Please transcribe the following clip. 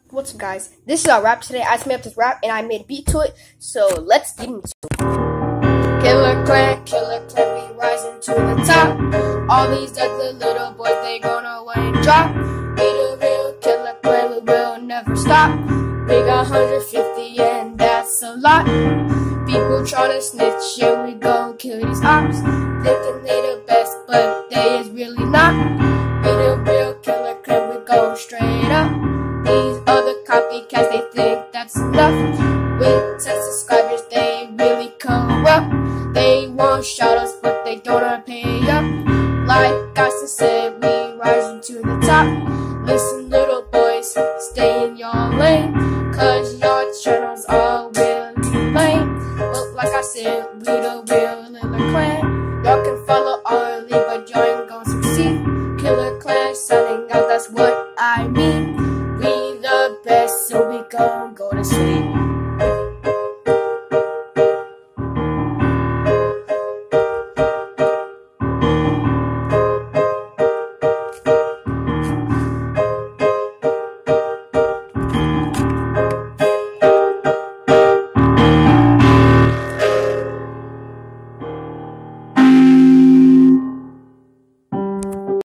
What's up, guys? This is our rap today. I just made up this rap and I made a beat to it, so let's get into it. Killer Clan, we rising to the top. All these other little boys, they gonna win and drop. Be the real Killer Clan, we will never stop. We got 150 and that's a lot. People tryna snitch, yeah, we gon' kill these ops. Thinking they the best, but they is really not. We the real Killer Clan, we go straight up. These other copycats, they think that's enough. With 10 subscribers, they really corrupt. They want shout outs, but they don't wanna pay up. Like I said, we rising to the top. Listen, little boys, stay in your lane, cause your channels are really lame. But like I said, we the